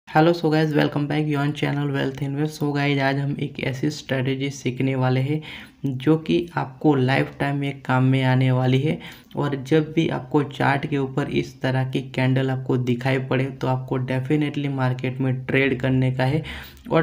Hello so guys, welcome back you on channel wealth invest. So guys, आज हम एक ऐसी स्ट्रेटेजी सीखने वाले हैं जो कि आपको लाइफ टाइम में काम में आने वाली है। और जब भी आपको चार्ट के ऊपर इस तरह की कैंडल आपको दिखाई पड़े तो आपको डेफिनेटली मार्केट में ट्रेड करने का है। और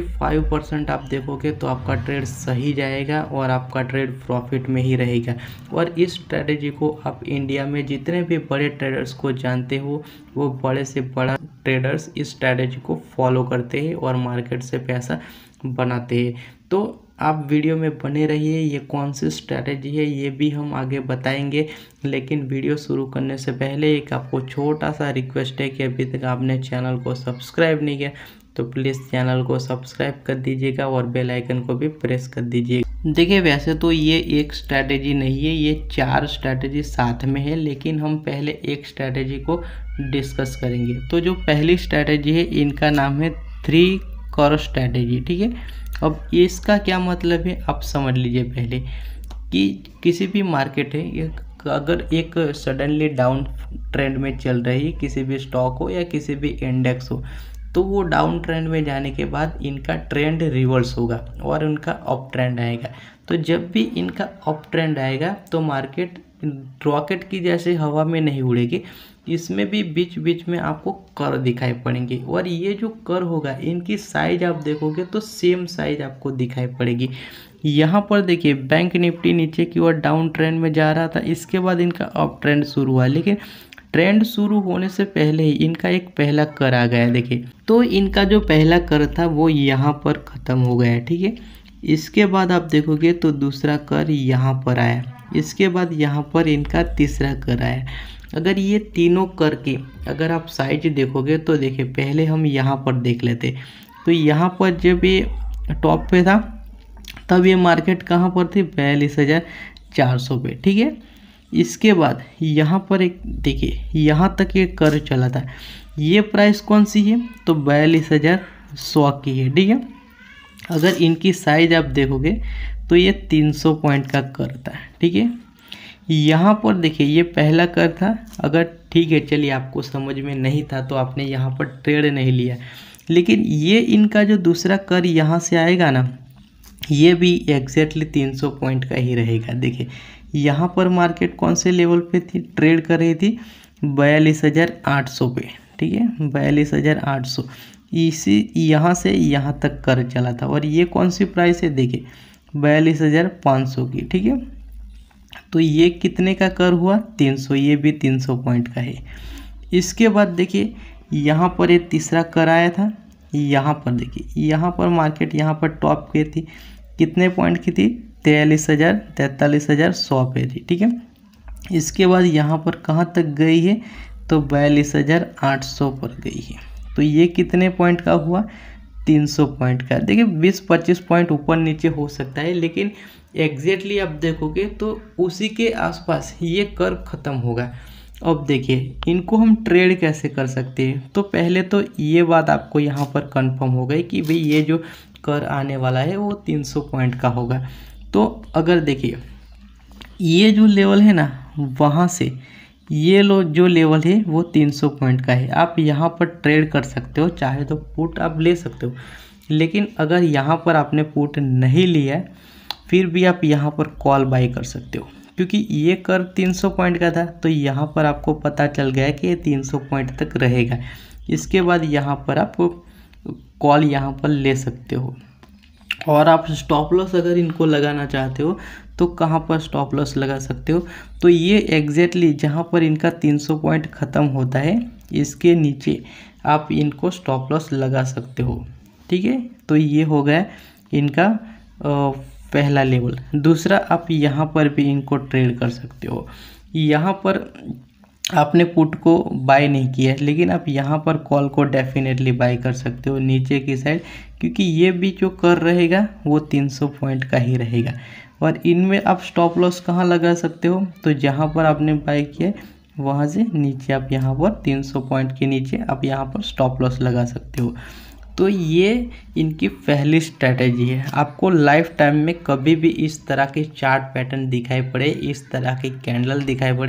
95% आप देखोगे तो आपका ट्रेड सही जाएगा और आपका ट्रेड प्रॉफिट में ही रहेगा। और इस स्ट्रेटेजी को आप इंडिया में जितने भी बड़े ट्रेडर्स को जानते हो वो बड़े से बड़ा ट्रेडर्स इस स्ट्रैटेजी को फॉलो करते हैं और मार्केट से पैसा बनाते हैं। तो आप वीडियो में बने रहिए, ये कौन सी स्ट्रैटेजी है ये भी हम आगे बताएंगे। लेकिन वीडियो शुरू करने से पहले एक आपको छोटा सा रिक्वेस्ट है कि अभी तक आपने चैनल को सब्सक्राइब नहीं किया तो प्लीज़ चैनल को सब्सक्राइब कर दीजिएगा और बेल आइकन को भी प्रेस कर दीजिएगा। देखिए, वैसे तो ये एक स्ट्रैटेजी नहीं है, ये 4 स्ट्रैटेजी साथ में है, लेकिन हम पहले एक स्ट्रैटेजी को डिस्कस करेंगे। तो जो पहली स्ट्रैटेजी है इनका नाम है 3 कॉर स्ट्रैटेजी। ठीक है, अब इसका क्या मतलब है आप समझ लीजिए पहले कि किसी भी मार्केट है, अगर एक सडनली डाउन ट्रेंड में चल रही है, किसी भी स्टॉक हो या किसी भी इंडेक्स हो, तो वो डाउन ट्रेंड में जाने के बाद इनका ट्रेंड रिवर्स होगा और उनका अप ट्रेंड आएगा। तो जब भी इनका अप ट्रेंड आएगा तो मार्केट रॉकेट की जैसे हवा में नहीं उड़ेगी, इसमें भी बीच बीच में आपको कर दिखाई पड़ेंगे। और ये जो कर होगा इनकी साइज आप देखोगे तो सेम साइज आपको दिखाई पड़ेगी। यहाँ पर देखिए, बैंक निफ्टी नीचे की ओर डाउन ट्रेंड में जा रहा था, इसके बाद इनका अप ट्रेंड शुरू हुआ, लेकिन ट्रेंड शुरू होने से पहले ही इनका एक पहला कर आ गया। देखिए, तो इनका जो पहला कर था वो यहाँ पर ख़त्म हो गया। ठीक है, इसके बाद आप देखोगे तो दूसरा कर यहाँ पर आया, इसके बाद यहाँ पर इनका तीसरा कर आया। अगर ये तीनों कर की अगर आप साइज देखोगे तो देखिए, पहले हम यहाँ पर देख लेते। तो यहाँ पर जब ये टॉप पे था तब ये मार्केट कहाँ पर थी, 42,400 पे। ठीक है, इसके बाद यहाँ पर एक देखिए, यहाँ तक ये कर चला था। ये प्राइस कौन सी है, तो 42,100 की है। ठीक है, अगर इनकी साइज आप देखोगे तो ये 300 पॉइंट का कर था। ठीक है, यहाँ पर देखिए ये पहला कर था। अगर ठीक है, चलिए आपको समझ में नहीं था तो आपने यहाँ पर ट्रेड नहीं लिया, लेकिन ये इनका जो दूसरा कर यहाँ से आएगा ना, ये भी एग्जैक्टली 300 पॉइंट का ही रहेगा। देखिए, यहाँ पर मार्केट कौन से लेवल पे थी, ट्रेड कर रही थी 42,800 पे। ठीक है, 42,800, इसी यहाँ से यहाँ तक कर चला था। और ये कौन सी प्राइस है, देखिए 42,500 की। ठीक है, तो ये कितने का कर हुआ, 300, ये भी 300 पॉइंट का है। इसके बाद देखिए यहाँ पर एक तीसरा कर आया था। यहाँ पर देखिए, यहाँ पर मार्केट यहाँ पर टॉप पे थी, कितने पॉइंट की थी, 43,100 पे थी। ठीक है, इसके बाद यहाँ पर कहाँ तक गई है, तो 42,800 पर गई है। तो ये कितने पॉइंट का हुआ, 300 पॉइंट का। देखिए 20-25 पॉइंट ऊपर नीचे हो सकता है, लेकिन एग्जैक्टली आप देखोगे तो उसी के आसपास ये कर ख़त्म होगा। अब देखिए, इनको हम ट्रेड कैसे कर सकते हैं, तो पहले तो ये बात आपको यहाँ पर कंफर्म हो गई कि भाई ये जो कर आने वाला है वो 300 पॉइंट का होगा। तो अगर देखिए ये जो लेवल है ना, वहाँ से ये जो लेवल है वो 300 पॉइंट का है। आप यहाँ पर ट्रेड कर सकते हो, चाहे तो पुट आप ले सकते हो, लेकिन अगर यहाँ पर आपने पुट नहीं लिया है फिर भी आप यहाँ पर कॉल बाई कर सकते हो, क्योंकि ये कर 300 पॉइंट का था। तो यहाँ पर आपको पता चल गया कि ये 300 पॉइंट तक रहेगा। इसके बाद यहाँ पर आप कॉल यहाँ पर ले सकते हो। और आप स्टॉप लॉस अगर इनको लगाना चाहते हो तो कहाँ पर स्टॉप लॉस लगा सकते हो, तो ये एग्जैक्टली जहाँ पर इनका 300 पॉइंट ख़त्म होता है इसके नीचे आप इनको स्टॉप लॉस लगा सकते हो। ठीक है, तो ये हो गया इनका पहला लेवल। दूसरा, आप यहाँ पर भी इनको ट्रेड कर सकते हो। यहाँ पर आपने पुट को बाय नहीं किया है, लेकिन आप यहाँ पर कॉल को डेफिनेटली बाय कर सकते हो नीचे की साइड, क्योंकि ये भी जो कर रहेगा वो 300 पॉइंट का ही रहेगा। और इनमें आप स्टॉप लॉस कहाँ लगा सकते हो, तो जहाँ पर आपने बाय किया वहाँ से नीचे आप यहाँ पर 300 पॉइंट के नीचे आप यहाँ पर स्टॉप लॉस लगा सकते हो। तो ये इनकी पहली स्ट्रैटेजी है। आपको लाइफ टाइम में कभी भी इस तरह के चार्ट पैटर्न दिखाई पड़े, इस तरह के कैंडल दिखाई पड़े,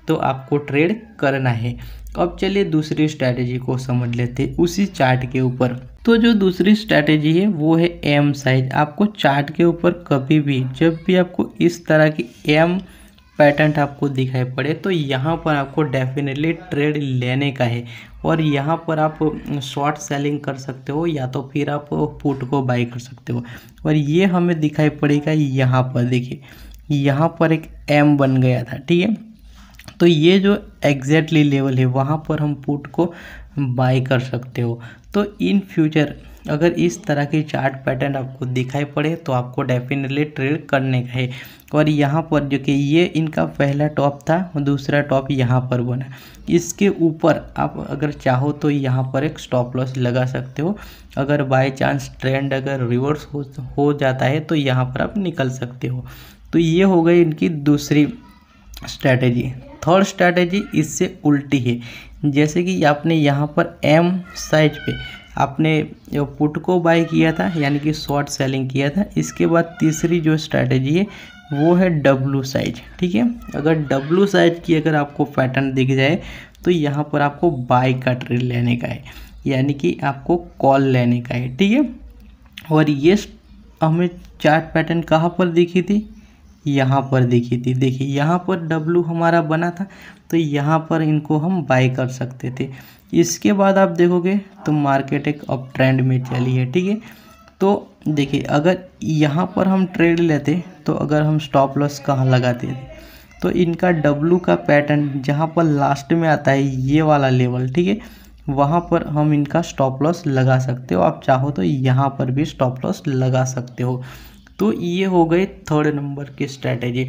तो आपको ट्रेड करना है। अब चलिए दूसरी स्ट्रैटेजी को समझ लेते हैं उसी चार्ट के ऊपर। तो जो दूसरी स्ट्रैटेजी है वो है एम साइज। आपको चार्ट के ऊपर कभी भी जब भी आपको इस तरह की एम पैटर्न आपको दिखाई पड़े तो यहाँ पर आपको डेफिनेटली ट्रेड लेने का है, और यहाँ पर आप शॉर्ट सेलिंग कर सकते हो या तो फिर आप पुट को बाई कर सकते हो। और ये हमें दिखाई पड़ेगा यहाँ पर, देखिए यहाँ पर एक एम बन गया था, ठीक है। तो ये जो एग्जैक्टली लेवल है वहाँ पर हम पुट को बाई कर सकते हो। तो इन फ्यूचर अगर इस तरह की चार्ट पैटर्न आपको दिखाई पड़े तो आपको डेफिनेटली ट्रेड करने का है। और यहाँ पर जो कि ये इनका पहला टॉप था, दूसरा टॉप यहाँ पर बना, इसके ऊपर आप अगर चाहो तो यहाँ पर एक स्टॉप लॉस लगा सकते हो। अगर बाय चांस ट्रेंड अगर रिवर्स हो जाता है तो यहाँ पर आप निकल सकते हो। तो ये हो गई इनकी दूसरी स्ट्रैटेजी। थर्ड स्ट्रैटेजी इससे उल्टी है, जैसे कि आपने यहाँ पर एम साइज पे आपने पुट को बाय किया था, यानी कि शॉर्ट सेलिंग किया था। इसके बाद तीसरी जो स्ट्रैटेजी है वो है डब्लू साइज, ठीक है। अगर डब्लू साइज की अगर आपको पैटर्न दिख जाए तो यहाँ पर आपको बाय का ट्रेड लेने का है, यानी कि आपको कॉल लेने का है, ठीक है। और ये हमें चार्ट पैटर्न कहाँ पर दिखी थी, यहाँ पर दिखी थी। देखिए यहाँ पर डब्लू हमारा बना था तो यहाँ पर इनको हम बाय कर सकते थे। इसके बाद आप देखोगे तो मार्केट एक अप ट्रेंड में चली है, ठीक है। तो देखिए अगर यहाँ पर हम ट्रेड लेते तो अगर हम स्टॉप लॉस कहाँ लगाते थे, तो इनका डब्लू का पैटर्न जहाँ पर लास्ट में आता है ये वाला लेवल, ठीक है, वहाँ पर हम इनका स्टॉप लॉस लगा सकते हो। आप चाहो तो यहाँ पर भी स्टॉप लॉस लगा सकते हो। तो ये हो गई थर्ड नंबर की स्ट्रैटेजी।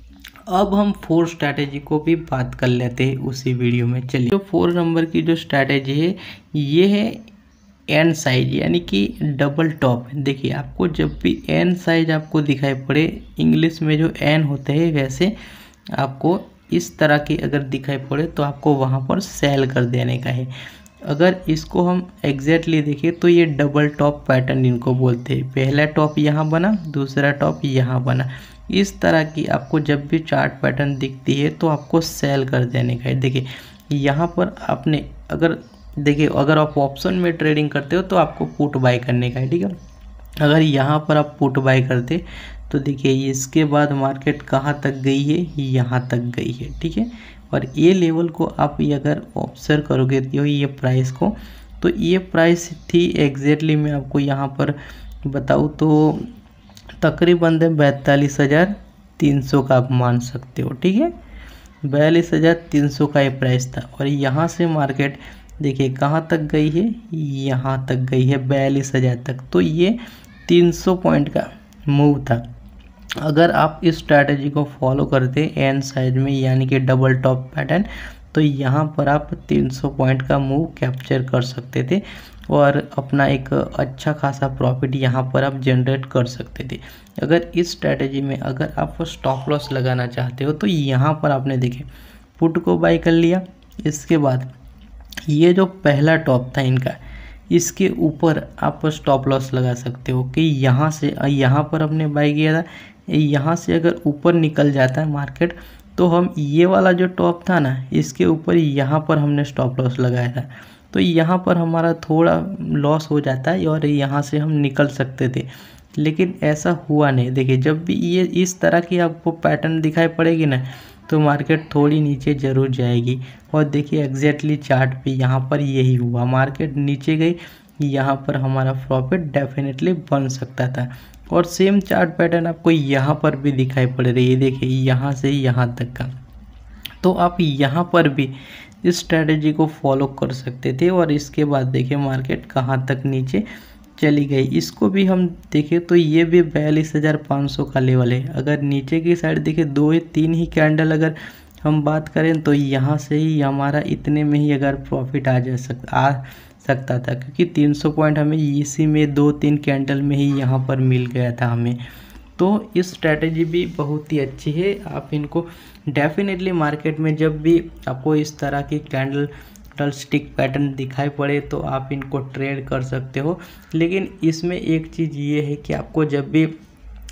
अब हम फोर्थ स्ट्रैटेजी को भी बात कर लेते हैं उसी वीडियो में। चलिए, जो 4 नंबर की जो स्ट्रैटेजी है ये है एन साइज, यानी कि डबल टॉप। देखिए आपको जब भी एन साइज आपको दिखाई पड़े, इंग्लिश में जो एन होते हैं वैसे आपको इस तरह की अगर दिखाई पड़े तो आपको वहाँ पर सेल कर देने का है। अगर इसको हम एग्जैक्टली देखें तो ये डबल टॉप पैटर्न इनको बोलते हैं। पहला टॉप यहाँ बना, दूसरा टॉप यहाँ बना। इस तरह की आपको जब भी चार्ट पैटर्न दिखती है तो आपको सेल कर देने का है। देखिए यहाँ पर आपने अगर आप ऑप्शन में ट्रेडिंग करते हो तो आपको पुट बाय करने का है, ठीक है। अगर यहाँ पर आप पुट बाय करते तो देखिए इसके बाद मार्केट कहाँ तक गई है, यहाँ तक गई है, ठीक है। और ये लेवल को आप अगर ऑब्जर्व करोगे तो ये प्राइस को, तो ये प्राइस थी एग्जैक्टली मैं आपको यहाँ पर बताऊँ तो तकरीबन 42,300 का आप मान सकते हो, ठीक है। 42,300 का ये प्राइस था। और यहाँ से मार्केट देखिए कहाँ तक गई है, यहाँ तक गई है 42,000 तक। तो ये 300 पॉइंट का मूव था। अगर आप इस स्ट्रैटेजी को फॉलो करते एन साइज में, यानी कि डबल टॉप पैटर्न, तो यहाँ पर आप 300 पॉइंट का मूव कैप्चर कर सकते थे और अपना एक अच्छा खासा प्रॉफिट यहाँ पर आप जनरेट कर सकते थे। अगर इस स्ट्रैटेजी में अगर आप स्टॉप लॉस लगाना चाहते हो तो यहाँ पर आपने देखे पुट को बाय कर लिया। इसके बाद ये जो पहला टॉप था इनका, इसके ऊपर आप स्टॉप लॉस लगा सकते हो कि यहाँ से यहाँ पर हमने बाय किया था, यहाँ से अगर ऊपर निकल जाता है मार्केट तो हम ये वाला जो टॉप था ना इसके ऊपर यहाँ पर हमने स्टॉप लॉस लगाया था, तो यहाँ पर हमारा थोड़ा लॉस हो जाता है और यहाँ से हम निकल सकते थे। लेकिन ऐसा हुआ नहीं। देखिए जब भी ये इस तरह की आपको पैटर्न दिखाई पड़ेगी ना तो मार्केट थोड़ी नीचे ज़रूर जाएगी। और देखिए एग्जैक्टली चार्ट पे यहाँ पर यही हुआ, मार्केट नीचे गई, यहाँ पर हमारा प्रॉफिट डेफिनेटली बन सकता था। और सेम चार्ट पैटर्न आपको यहाँ पर भी दिखाई पड़ रही है, देखिए यहाँ से यहाँ तक का। तो आप यहाँ पर भी इस स्ट्रैटेजी को फॉलो कर सकते थे। और इसके बाद देखिए मार्केट कहाँ तक नीचे चली गई। इसको भी हम देखें तो ये भी 42,500 का लेवल है। अगर नीचे की साइड देखें 2 या 3 ही कैंडल अगर हम बात करें तो यहाँ से ही हमारा इतने में ही अगर प्रॉफिट आ सकता था, क्योंकि 300 पॉइंट हमें इसी में 2-3 कैंडल में ही यहाँ पर मिल गया था हमें। तो इस स्ट्रैटेजी भी बहुत ही अच्छी है। आप इनको डेफिनेटली मार्केट में जब भी आपको इस तरह की कैंडल स्टिक पैटर्न दिखाई पड़े तो आप इनको ट्रेड कर सकते हो। लेकिन इसमें एक चीज़ ये है कि आपको जब भी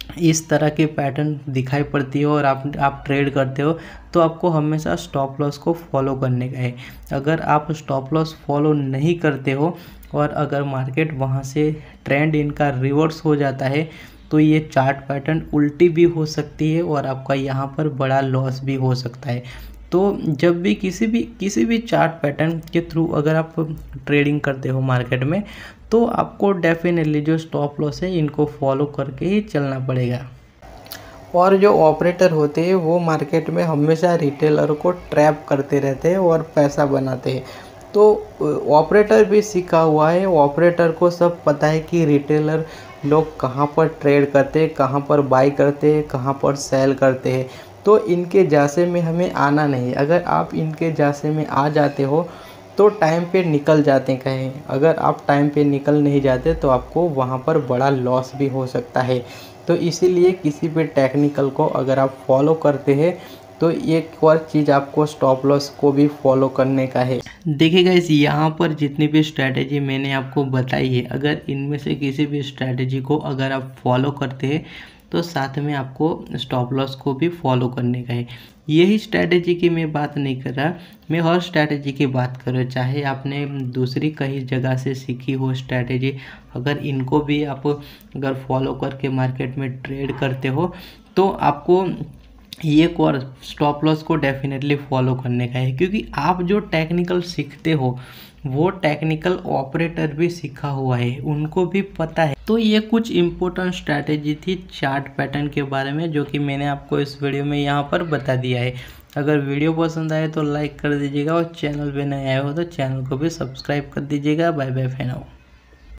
इस तरह के पैटर्न दिखाई पड़ती है और आप ट्रेड करते हो, तो आपको हमेशा स्टॉप लॉस को फॉलो करने का है। अगर आप स्टॉप लॉस फॉलो नहीं करते हो और अगर मार्केट वहाँ से ट्रेंड इनका रिवर्स हो जाता है, तो ये चार्ट पैटर्न उल्टी भी हो सकती है और आपका यहाँ पर बड़ा लॉस भी हो सकता है। तो जब भी किसी भी चार्ट पैटर्न के थ्रू अगर आप ट्रेडिंग करते हो मार्केट में, तो आपको डेफिनेटली जो स्टॉप लॉस है इनको फॉलो करके ही चलना पड़ेगा। और जो ऑपरेटर होते हैं वो मार्केट में हमेशा रिटेलर को ट्रैप करते रहते हैं और पैसा बनाते हैं। तो ऑपरेटर भी सीखा हुआ है, ऑपरेटर को सब पता है कि रिटेलर लोग कहाँ पर ट्रेड करते हैं, कहाँ पर बाई करते हैं, कहाँ पर सेल करते हैं। तो इनके जासे में हमें आना नहीं। अगर आप इनके जासे में आ जाते हो तो टाइम पे निकल जाते हैं कहीं। अगर आप टाइम पे निकल नहीं जाते तो आपको वहाँ पर बड़ा लॉस भी हो सकता है। तो इसीलिए किसी भी टेक्निकल को अगर आप फॉलो करते हैं तो एक और चीज़ आपको स्टॉप लॉस को भी फॉलो करने का है। देखिए गाइस, यहाँ पर जितनी भी स्ट्रैटेजी मैंने आपको बताई है, अगर इनमें से किसी भी स्ट्रैटेजी को अगर आप फॉलो करते हैं तो साथ में आपको स्टॉप लॉस को भी फॉलो करने का है। यही स्ट्रैटेजी की मैं बात नहीं कर रहा, मैं हर स्ट्रैटेजी की बात कर रहा हूँ। चाहे आपने दूसरी कहीं जगह से सीखी हो स्ट्रैटेजी, अगर इनको भी आप अगर फॉलो करके मार्केट में ट्रेड करते हो तो आपको एक और स्टॉप लॉस को डेफिनेटली फॉलो करने का है। क्योंकि आप जो टेक्निकल सीखते हो वो टेक्निकल ऑपरेटर भी सीखा हुआ है, उनको भी पता है। तो ये कुछ इम्पोर्टेंट स्ट्रैटेजी थी चार्ट पैटर्न के बारे में, जो कि मैंने आपको इस वीडियो में यहाँ पर बता दिया है। अगर वीडियो पसंद आए तो लाइक कर दीजिएगा और चैनल पे नए आए हो तो चैनल को भी सब्सक्राइब कर दीजिएगा। Bye bye for now.